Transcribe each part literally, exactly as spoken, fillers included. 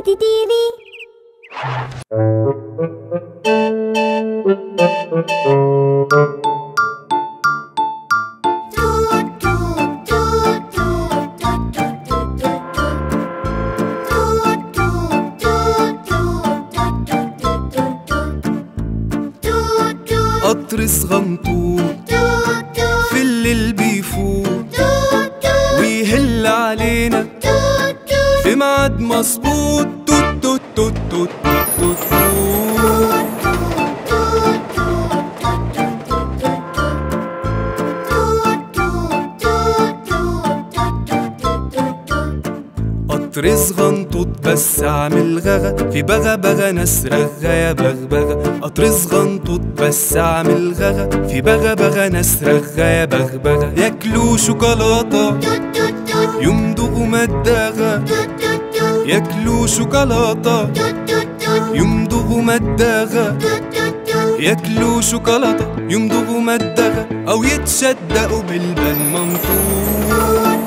دلوقتي تي في. قطر صغنطوط في الليل بيفوت ويهل علينا في ميعاد مظبوط. توت توت توت توت توت قطر صغنطوط بس عامل غغا في بغا بغا ناس رغا يا بغبغا. قطر صغنطوط بس عامل غغا في بغا بغا ناس رغا يا بغبغا. ياكلوا شوكولاتة يمضغوا مداغا، ياكلوا شوكولاتة يمضغوا مداغا، ياكلوا شوكولاتة يمضغوا مداغا أو يتشدقوا بالبن منطوق.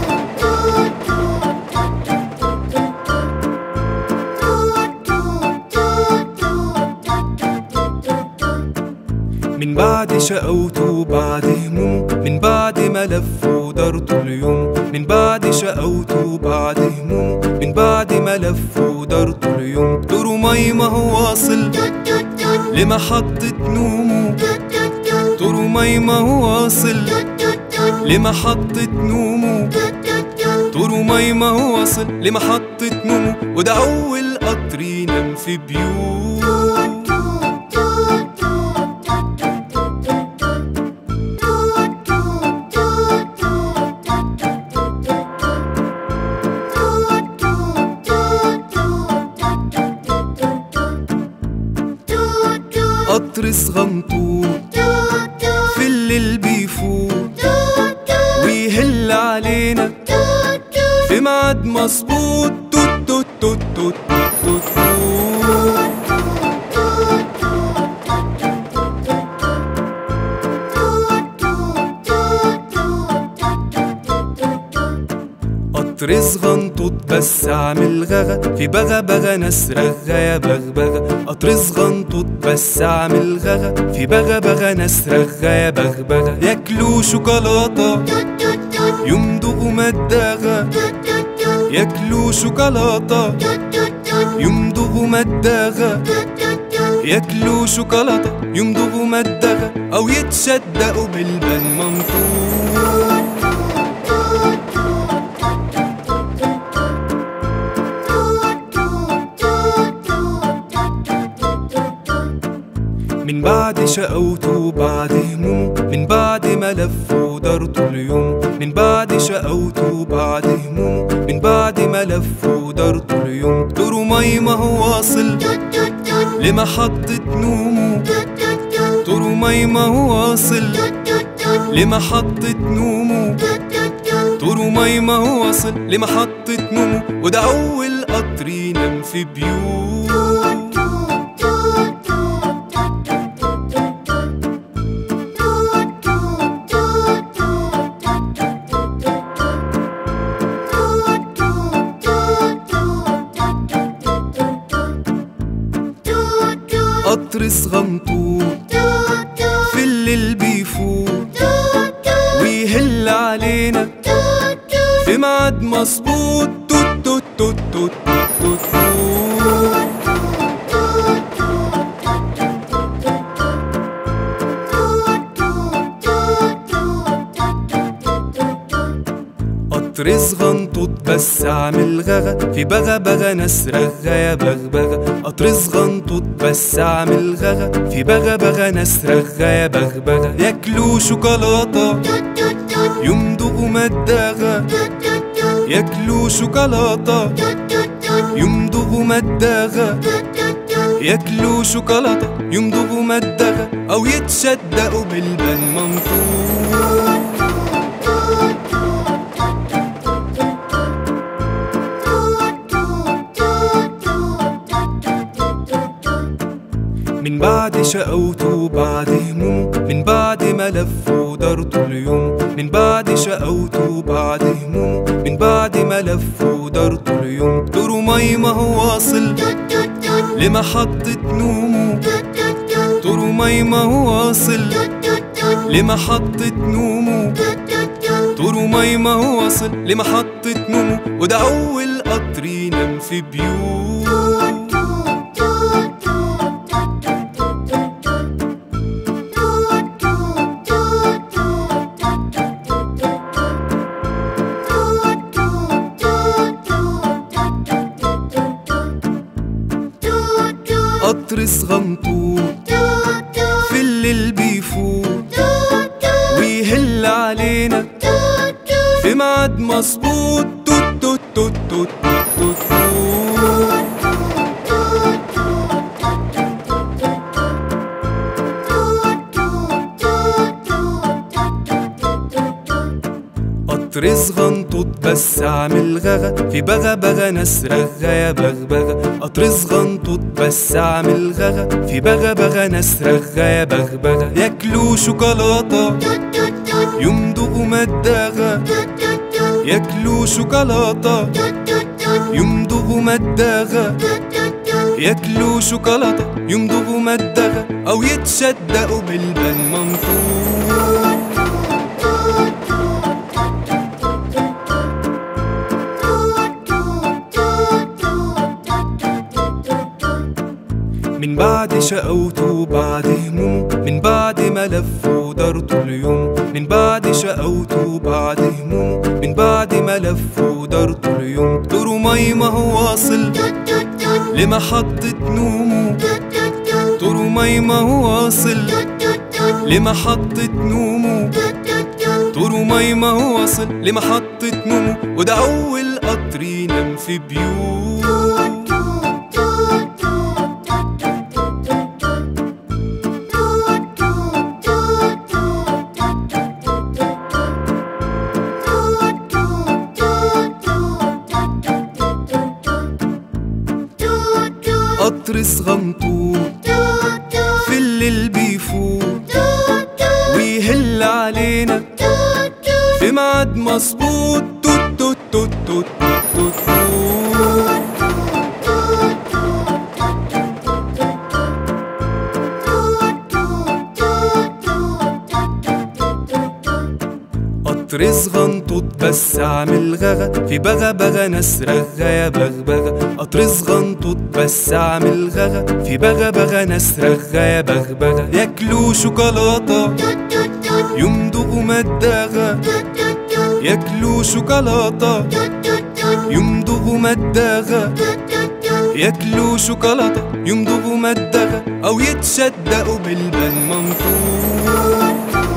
من بعد شقوته وبعد همومه، من بعد ما لف ودار طول يومه، من بعد شقوته وبعد همومه، من بعد ما لف ودار طول يومه. دور مي ما هو واصل لمحطة نومه، دور مي ما هو واصل لمحطة نومه، دور مي ما هو واصل لمحطة نومه. وده أول قطر ينام في بيوت. قطر صغنطوط في الليل بيفوت ويهل علينا في ميعاد مظبوط. توت توت توت توت توت قطر صغنطوط بس عامل غغا في بغا بغا ناس رغا يا بغبغا. قطر صغنطوط بس عامل غغا في بغا بغا ناس رغا يا بغبغا. ياكلوا شوكولاتة يمضغوا مداغا، ياكلوا شوكولاتة يمضغوا مداغا، ياكلوا شوكولاتة يمضغوا مداغا أو يتشدقوا بالبن منطوق. من بعد شقوته وبعد همومه، من بعد ما لف ودار طول يومه، من بعد شقوته وبعد همومه، من بعد ما لف ودار طول يومه. دور مي ما هو واصل لمحطة نومه، دور مي ما هو واصل لمحطة نومه، دور مي ما هو واصل لمحطة نومه. وده أول قطر ينام في بيوت. قطر صغنطوط في الليل بيفوت ويهل علينا في ميعاد مظبوط. توت توت توت توت توت قطر صغنطوط بس عامل غغا في بغا بغا ناس رغا يا بغبغا. قطر صغنطوط بس عامل غغا في بغا بغا ناس رغا يا بغبغا. ياكلوا شوكولاتة يمضغوا مداغا، ياكلوا شوكولاتة يمضغوا مداغا، ياكلوا شوكولاتة يمضغوا مداغا أو يتشدقوا بالبن منطوق. من بعد بعد شقوته وبعد همومه، من بعد ما لف ودار طول يومه، من بعد شقوته وبعد همومه، من بعد ما لف ودار طول يومه. طور مي ما هو واصل لمحطة نومه، طور مي ما هو واصل لمحطة نومه، طور مي ما هو واصل لمحطة نومه. وده أول قطر ينام في بيوت. قطر صغنطوط في الليل بيفوت ويهل علينا في ميعاد مظبوط. توت توت توت توت توت قطر صغنطوط بس عامل غغا في بغا بغا ناس رغا يا بغبغا. قطر صغنطوط بس عامل غغا في بغا بغا ناس رغا يا بغبغا. ياكلوا شوكولاتة يمضغوا مداغا، ياكلوا شوكولاتة يمضغوا مداغا، ياكلوا شوكولاتة يمضغوا مداغا، أو يتشدقوا بالبن منطوق. من بعد شقوته وبعد همومه، من بعد ما لف ودار طول يومه، من بعد شقوته وبعد همومه، من بعد ما لف ودار طول يومه. طور مي ما هو واصل لمحطة نومه، طور مي ما هو واصل لمحطة نومه، طور مي ما هو واصل لمحطة نومه. وده أول قطر ينام في بيوت. قطر صغنطوط في الليل بيفوت ويهل علينا في ميعاد مظبوط. توت توت توت توت توت قطر صغنطوط بس عامل غغا في بغا بغا ناس رغا يا بغبغا. قطر صغنطوط بس عامل غغا في بغا بغا ناس رغا يا بغبغا. ياكلوا شوكولاتة يمضغوا مداغا، ياكلوا شوكولاتة يمضغوا مداغا، ياكلوا شوكولاتة يمضغوا مداغا، أو يتشدقوا بالبن منطوق.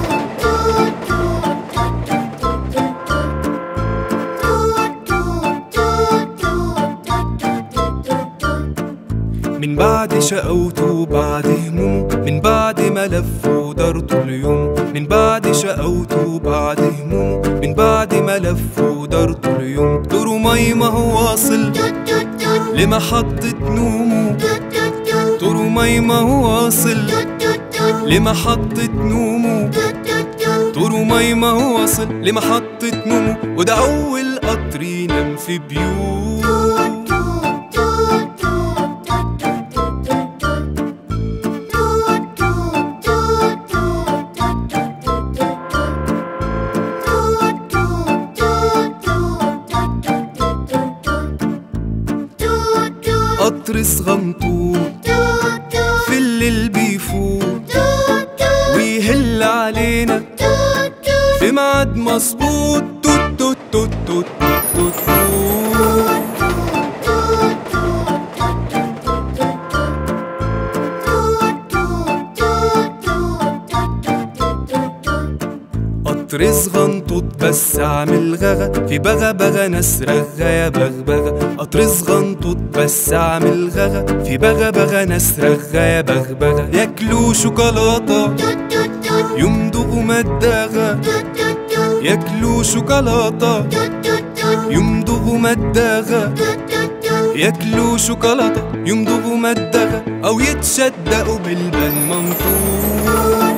من بعد شقوته وبعد همومه، من بعد ما لف ودار طول يومه، من بعد شقوته وبعد همومه، من بعد ما لف ودار طول يومه. طور مي ما هو واصل لمحطة نومه، طور مي ما هو واصل لمحطة نومه، طور مي ما هو واصل لمحطة نومه. وده أول قطر ينام في بيوت. قطر صغنطوط في الليل بيفوت ويهل علينا في ميعاد مظبوط. توت توت توت توت توت قطر صغنطوط بس عامل غغا في بغا بغا ناس رغا يا بغبغا. قطر صغنطوط بس عامل غغا في بغا بغا ناس رغا يا بغبغا. ياكلوا شوكولاتة يمضغوا مداغا، ياكلوا شوكولاتة يمضغوا مداغا، ياكلوا شوكولاتة يمضغوا مدغة أو يتشدقوا بالبن منطور.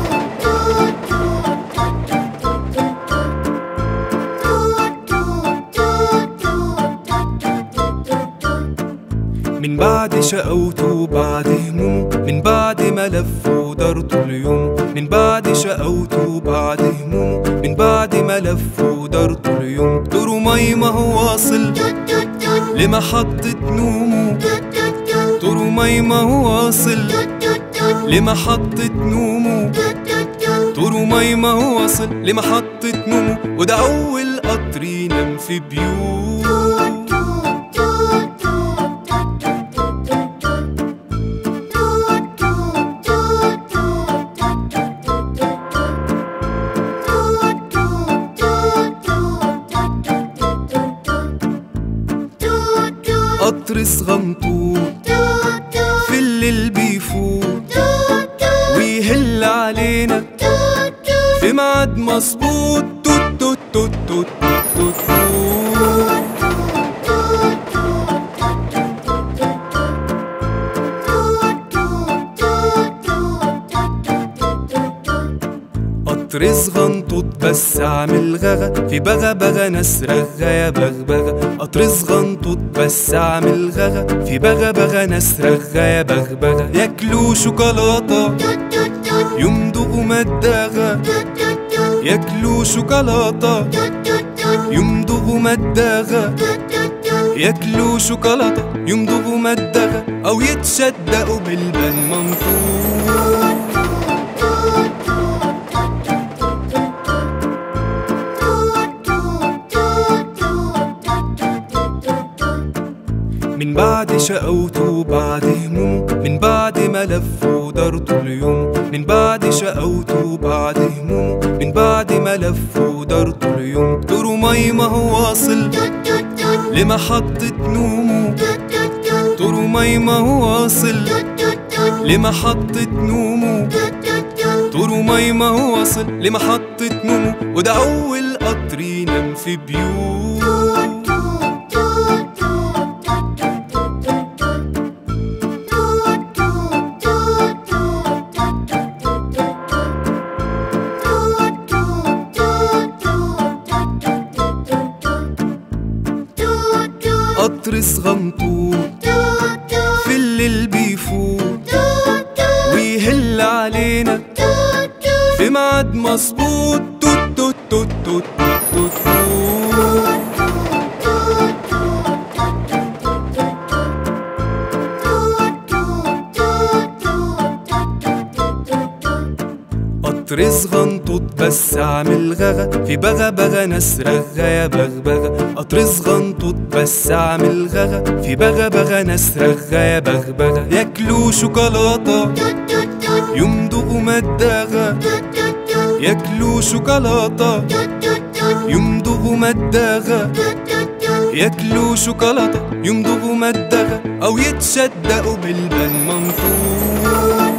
من بعد شقوته وبعد همومه، من بعد ما لف ودار طول يومه، من بعد شقوته وبعد همومه، من بعد ما لف ودار طول يومه، دوره مي ما هو واصل لمحطة نومه، دوره مي ما هو واصل لمحطة نومه، دوره مي ما هو واصل لمحطة نومه، وده أول قطر ينام في بيوت. قطر صغنطوط في الليل بيفوت ويهل علينا في ميعاد مظبوط. توت توت توت توت توت قطر صغنطوط بس عامل غغا في بغا بغا ناس رغا يا بغبغا. قطر صغنطوط بس عامل غغا في بغا بغا ناس رغا يا بغبغا. ياكلوا شوكولاتة يمضغوا مدغة، ياكلوا شوكولاتة يمضغوا مدغة، ياكلوا شوكولاتة يمضغوا مدغة أو يتشدقوا بالبن منطور. من بعد شقوته وبعد همومه، من بعد ما لف ودار طول يومه، من بعد شقوته وبعد همومه، من بعد ما لف ودار طول يومه، دوره مي ما هو واصل لمحطة نومه، دوره مي ما هو واصل لمحطة نومه، دوره مي ما هو واصل لمحطة نومه، وده أول قطر ينام في بيوت. قطر صغنطوط في الليل بيفوت ويهل علينا في ميعاد مظبوط. توت توت توت توت توت قطر صغنطوط بس عامل غغا في بغا بغا ناس رغا يا بغبغا. قطر صغنطوط بس عامل غغا في بغا بغا ناس رغا يا بغبغا. ياكلوا شوكولاتة يمضغوا مدغة، ياكلوا شوكولاتة يمضغوا مدغة، ياكلوا شوكولاتة يمضغوا مدغة أو يتشدقوا بالبن منطور.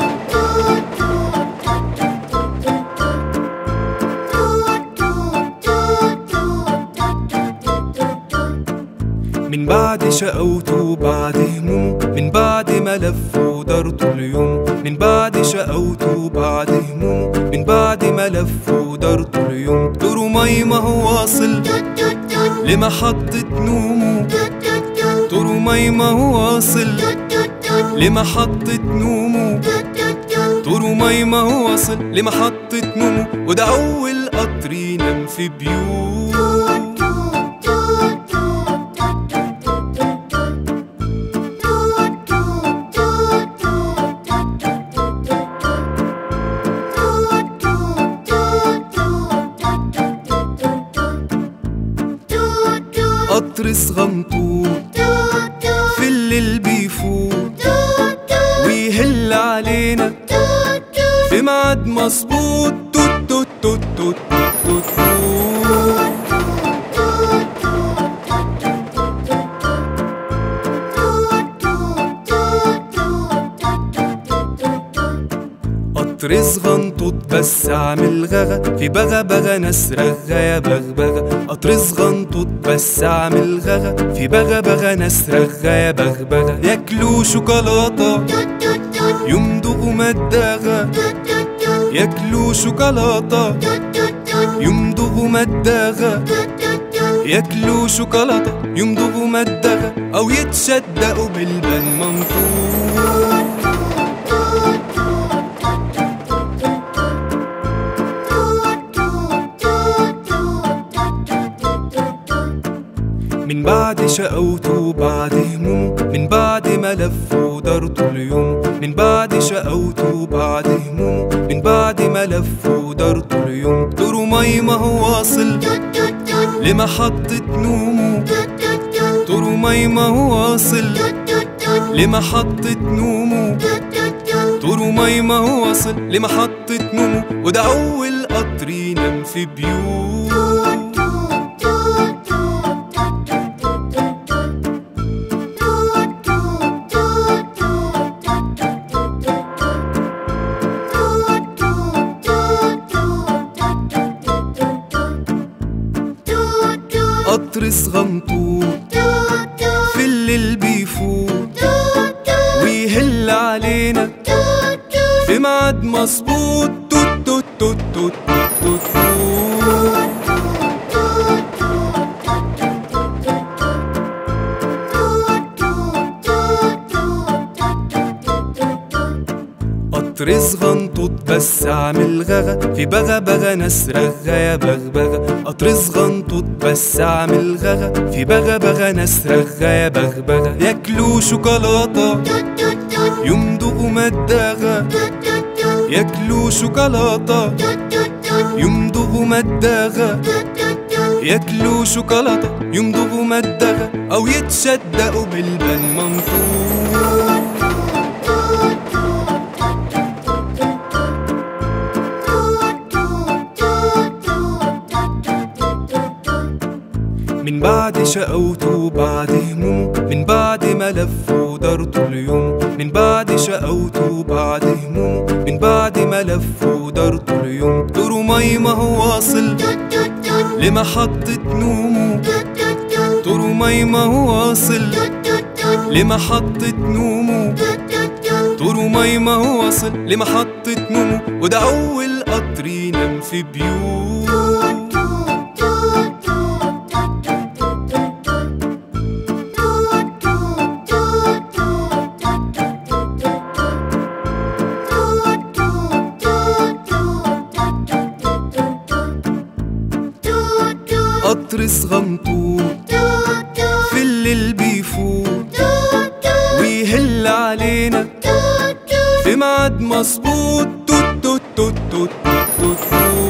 من بعد شقوته وبعد همومه، من بعد ما لف ودار طول يومه، من بعد شقوته وبعد همومه، من بعد ما لف ودار طول يومه، دوره مي ما هو واصل لمحطة نومه، دوره مي ما هو واصل لمحطة نومه، دوره مي ما هو واصل لمحطة نومه، وده أول قطر ينام في بيوت. قطر صغنطوط في الليل بيفوت ويهل علينا في ميعاد مظبوط. توت توت توت توت توت قطر قطر صغنطوط بس عامل غغا، في بغا بغا ناس رغا يا بغبغا. قطر صغنطوط بس عامل غغا، في بغا بغا ناس رغا يا بغبغا. ياكلوا شوكولاتة يمضغوا مداغا، ياكلوا شوكولاتة يمضغوا مداغا، ياكلوا شوكولاتة يمضغوا مداغا، أو يتشدقوا بالبن منطوق. من بعد شقاوته وبعد همومه، من بعد ما لف ودار طول يومه، من بعد شقاوته وبعد همومه، من بعد ما لف ودار طول يومه. دوره مي ما هو واصل لمحطة نومه، دوره مي ما هو واصل لمحطة نومه، دوره مي ما هو واصل لمحطة نومه. وده أول قطر ينام في بيوت. قطر صغنطوط في الليل بيفوت ويهل علينا في ميعاد مظبوط. توت توت توت توت توت قطر صغنطوط بس عامل غغا، في بغا بغا ناس رغا يا بغبغا. قطر صغنطوط بس عامل غغا، في بغا بغا ناس رغا يا بغبغا. ياكلوا شوكولاتة يمضغوا مداغا، ياكلوا شوكولاتة يمضغوا مداغا، ياكلوا شوكولاتة يمضغوا مداغا، أو يتشدقوا بالبن منطوق. من بعد شقاوته وبعد همومه، من بعد ما لف ودار طول يومه، من بعد شقاوته وبعد همومه، من بعد ما لف ودار طول يومه. دوره مي ما هو واصل لمحطة نومه، دوره مي ما هو واصل لمحطة نومه، دوره مي ما هو واصل لمحطة نومه. وده أول قطر ينام في بيوت. قطر صغنطوط في الليل بيفوت ويهل علينا في ميعاد مظبوط. توت توت توت توت توت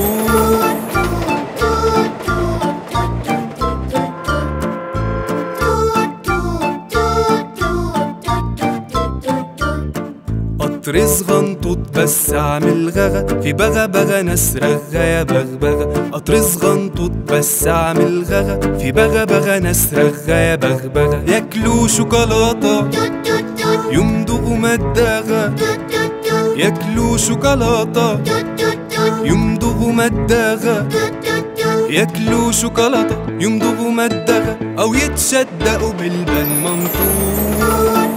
قطر صغنطوط بس عامل غغا، في بغا بغا ناس رغا يا بغبغا. قطر صغنطوط بس عامل غغا، في بغا بغا ناس رغا يا بغبغا. ياكلوا شوكولاتة يمضغوا مداغا، ياكلوا شوكولاتة يمضغوا مداغا، ياكلوا شوكولاتة يمضغوا مداغا، أو يتشدقوا بالبن منطوق.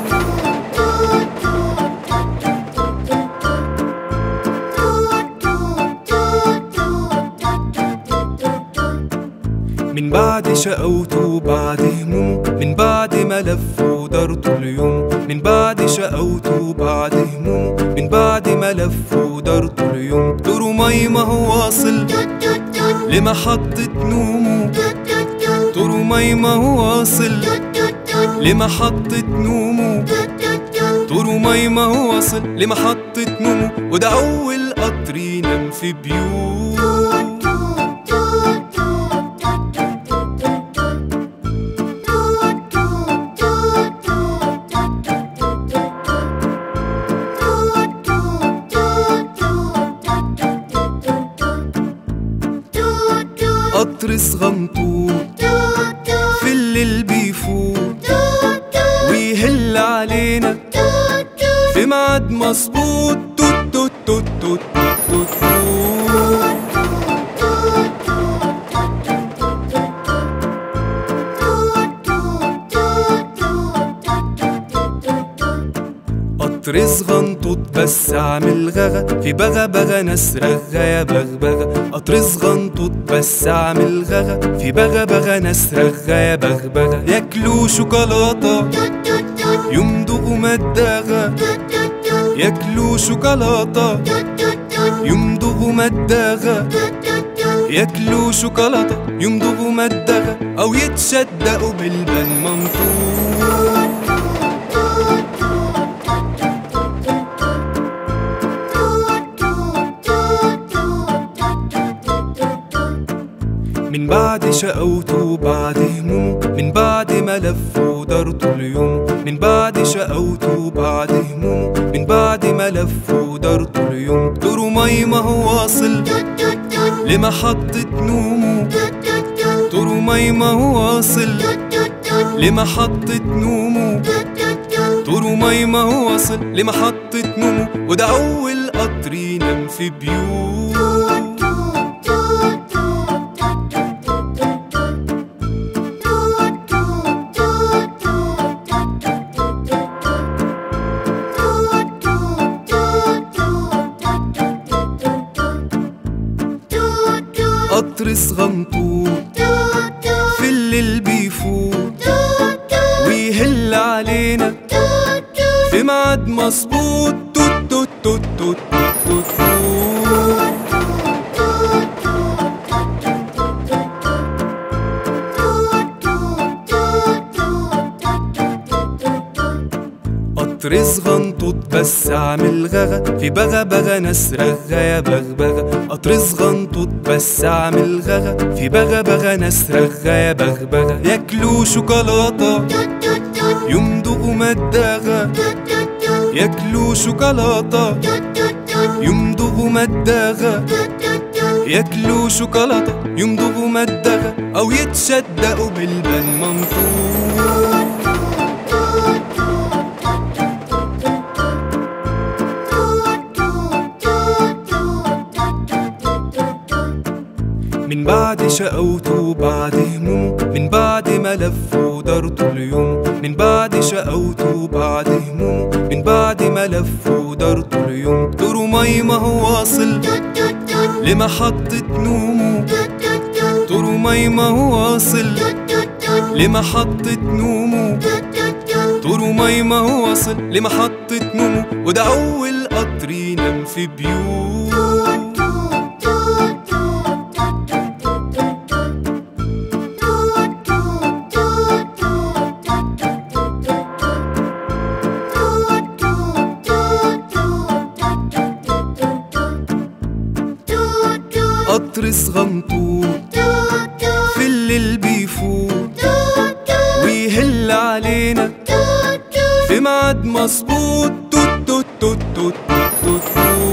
من بعد شقاوته وبعد همومه، من بعد ما لف ودار طول يومه، من بعد شقاوته وبعد همومه، من بعد ما لف ودار طول يومه. دوره مي ما هو واصل لمحطة نومه، دوره مي ما هو واصل لمحطة نومه، دوره مي ما هو واصل لمحطة نومه. وده أول قطر ينام في بيوت. قطر صغنطوط في الليل بيفوت ويهل علينا في ميعاد مظبوط. توت توت توت توت توت قطر صغنطوط بس عامل غغا في بغا بغا ناس رغا يا بغبغا. قطر صغنطوط بس عامل غغا في بغا بغا ناس رغا يا بغبغا. ياكلوا شوكولاتة يمضغوا مداغا، ياكلوا شوكولاتة يمضغوا مداغا، ياكلوا شوكولاتة يمضغوا مداغا أو يتشدقوا بالبن منطوق. من بعد شقوته وبعد همومه، من بعد ما لف ودار طول يومه، من بعد شقوته وبعد همومه، من بعد ما لف ودار طول يومه. دوره مي ما هو واصل لمحطة نومه، دوره مي ما هو واصل لمحطة نومه، دوره مي ما هو واصل لمحطة نومه. وده أول قطر ينام في بيوت. قطر صغنطوط في الليل بيفوت ويهل علينا في ميعاد مظبوط. توت توت توت توت توت قطر صغنطوط بس عامل غغا في بغا بغا ناس رغا يا بغبغا. قطر صغنطوط بس عامل غغا في بغا بغا ناس رغا يا بغبغا. ياكلوا شوكولاتة يمضغوا مداغا، ياكلوا شوكولاتة يمضغوا مداغا، ياكلوا شوكولاتة يمضغوا مداغا أو يتشدقوا بالبن منطوق. من بعد شقوته وبعد همومه، من بعد ما لف ودار طول يومه، من بعد شقوته وبعد همومه، من بعد ما لف ودار طول يومه. دوره مي ما هو واصل لمحطة نومه، دوره مي ما هو واصل لمحطة نومه، دوره مي ما هو واصل لمحطة نومه. وده أول قطر ينام في بيوت. قطر صغنطوط في الليل بيفوت ويهل علينا في ميعاد مظبوط. توت توت توت توت توت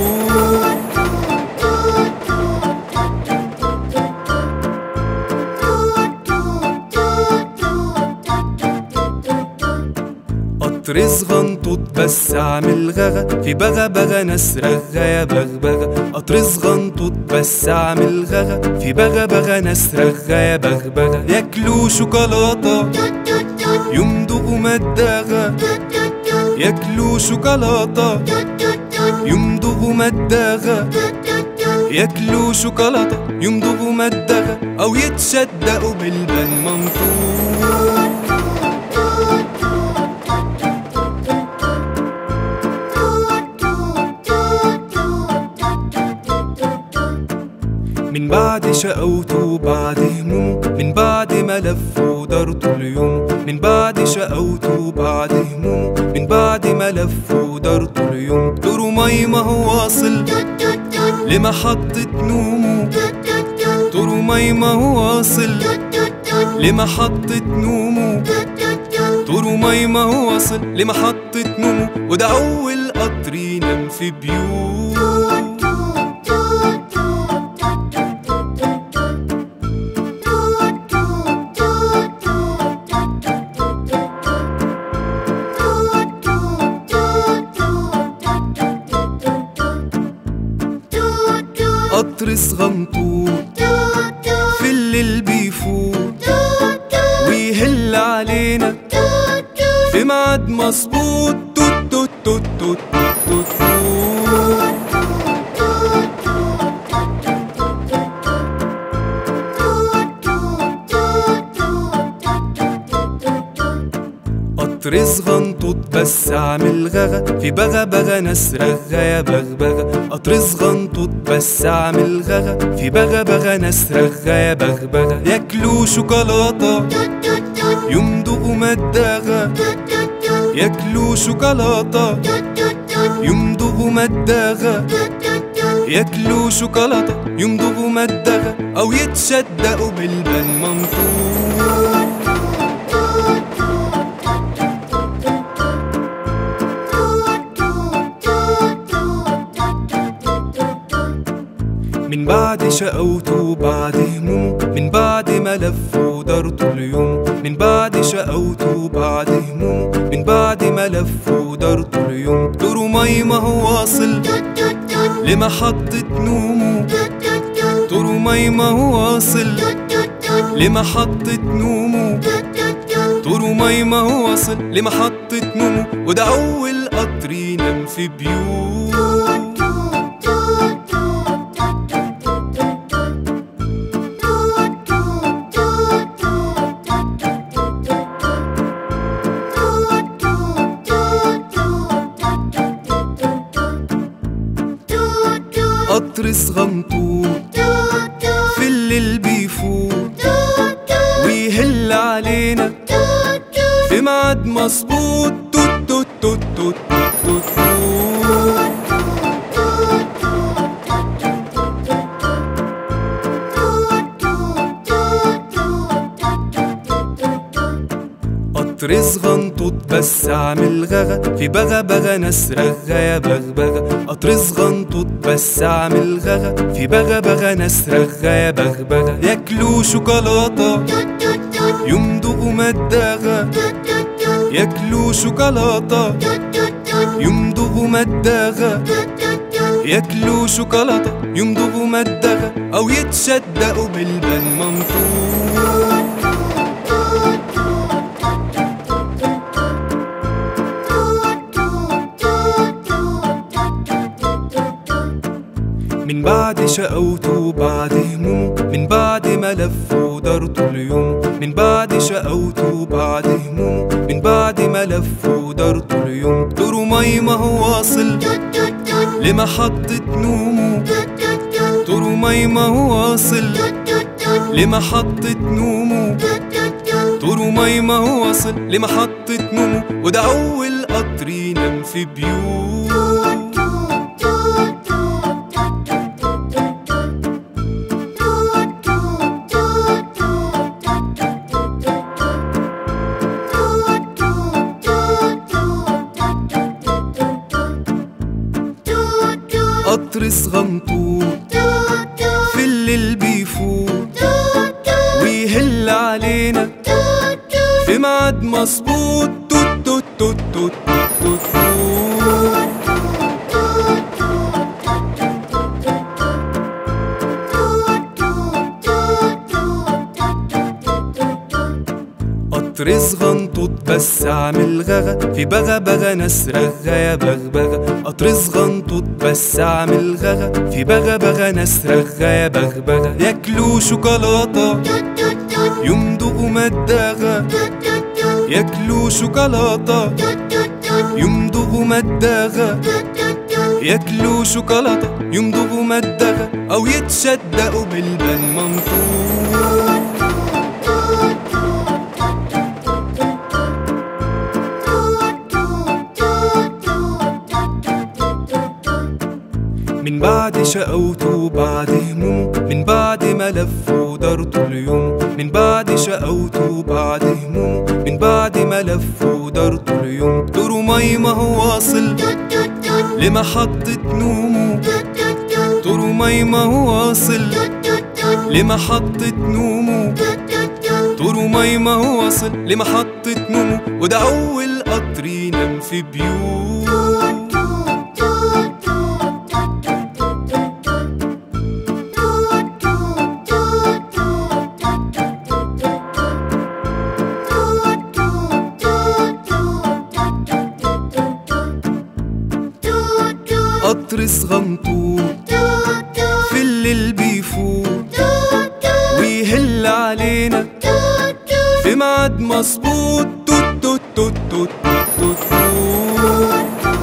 قطر صغنطوط بس عامل غغا في بغا بغا ناس رغا يا بغبغا. قطر صغنطوط بس عامل غغا في بغا بغا ناس رغا يا بغبغا. ياكلوا شوكولاتة يمضغوا مداغا، ياكلوا شوكولاتة يمضغوا مداغا، ياكلوا شوكولاتة يمضغوا مداغا أو يتشدقوا بالبن منطوق. من بعد شقوته وبعد همومه، من بعد ما لف ودار طول يومه، من بعد شقوته وبعد همومه، من بعد ما لف ودار طول يومه. دوره مي ما هو واصل لمحطة نومه، دوره مي ما هو واصل لمحطة نومه، دوره مي ما هو واصل لمحطة نومه. وده أول قطر ينام في بيوت. ميعاد مظبوط. توت توت توت توت توت توت. قطر صغنطوط بس عامل غغا، في بغا بغا ناس رغا يا بغبغا. قطر صغنطوط بس عامل غغا، في بغا بغا ناس رغا يا بغبغا. ياكلوا شوكولاتة يمضغوا مداغا، ياكلوا شوكولاتة يمضغوا مداغا، ياكلوا شوكولاتة يمضغوا مداغا، أو يتشدقوا بالبن منطوق. من بعد شقاوته وبعد همومه، من بعد ما لف ودار طول يومه، من بعد شقاوته وبعد همومه، من بعد ما لف ودار طول يومه. دوره مي ما هو واصل لمحطة نومه، دوره مي ما هو واصل لمحطة نومه، دوره مي ما هو واصل لمحطة نومه. وده أول قطر ينام في بيوت. قطر صغنطوط في الليل بيفوت ويهل علينا في ميعاد مظبوط. توت توت توت توت توت توت. قطر صغنطوط بس عامل غغا، في بغا بغا ناس رغا يا بغبغا. قطر صغنطوط بس عامل غغا، في بغا بغا ناس رغا يا بغبغا. ياكلوا شوكولاتة يمضغوا مداغا، ياكلوا شوكولاتة يمضغوا مداغا، ياكلوا شوكولاتة يمضغوا مداغا، أو يتشدقوا بالبن منطوق. من بعد شقاوته وبعد همومه، من بعد ما لف ودار طول يومه، من بعد شقاوته وبعد همومه، من بعد ما لف ودار طول يومه. دوره مي ما هو واصل لمحطة نومه، دوره مي ما هو واصل لمحطة نومه، دوره مي ما هو واصل لمحطة نومه. وده أول قطر ينام في بيوت. قطر صغنطوط في الليل بيفوت ويهل علينا في ميعاد مظبوط. توت توت توت توت توت توت. قطر صغنطوط بس عامل غغا، في بغا بغا ناس رغا يا بغبغا. قطر صغنطوط بس عامل غغا، في بغا بغا ناس رغا يا بغبغا. ياكلوا شوكولاتة يمضغوا مداغا، ياكلوا شوكولاتة يمضغوا مداغا، ياكلوا شوكولاتة يمضغوا مداغا، أو يتشدقوا بالبن منطوق. من بعد شقاوته وبعد همومه، من بعد ما لف ودار طول يومه، من بعد شقاوته وبعد همومه، من بعد ما لف ودار طول يومه. دوره مي ما هو واصل لمحطة نومه، دوره مي ما هو واصل لمحطة نومه، دوره مي ما هو واصل لمحطة نومه. وده أول قطر ينام في بيوت. ميعاد مظبوط. توت توت توت توت توت توت.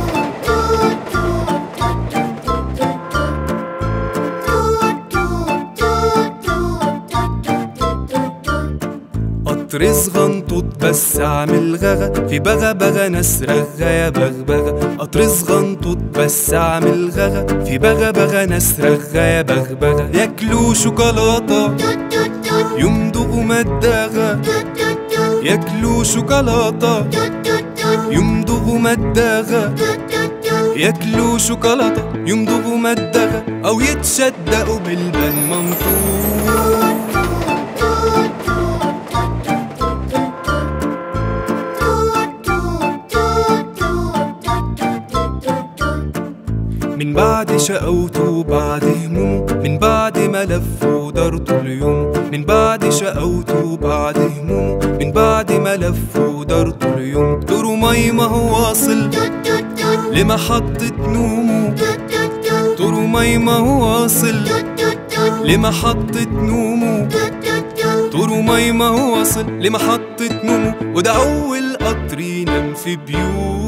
قطر صغنطوط بس عامل غغا، في بغا بغا ناس رغا يا بغبغا. قطر صغنطوط بس عامل غغا، في بغا بغا ناس رغا يا بغبغا. ياكلوا شوكولاتة يمضغوا مداغا، ياكلوا شوكولاتة يمضغوا مداغا، ياكلوا شوكولاتة يمضغوا مداغا، أو يتشدقوا بالبن منطوق. من بعد شقاوته وبعد همومه، من بعد ما لف ودار طول يومه. من بعد شقاوته وبعد همومه، من بعد ما لف ودار طول يومه. دوره مي ما هو واصل لمحطة نومه، دوره مي ما هو واصل لمحطة نومه، دوره مي ما هو واصل لمحطة نومه. وده أول قطر ينام في بيوت.